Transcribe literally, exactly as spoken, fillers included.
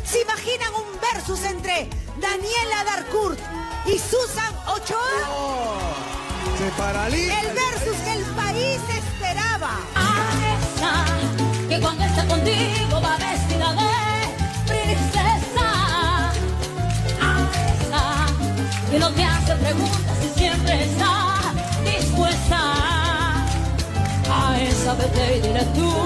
¿Se imaginan un versus entre Daniela Darcourt y Susan Ochoa? Oh, se paraliza. El versus que el país esperaba. A esa que cuando está contigo va vestida de princesa. A esa que no te hace preguntas y siempre está dispuesta. A esa vete y dile tú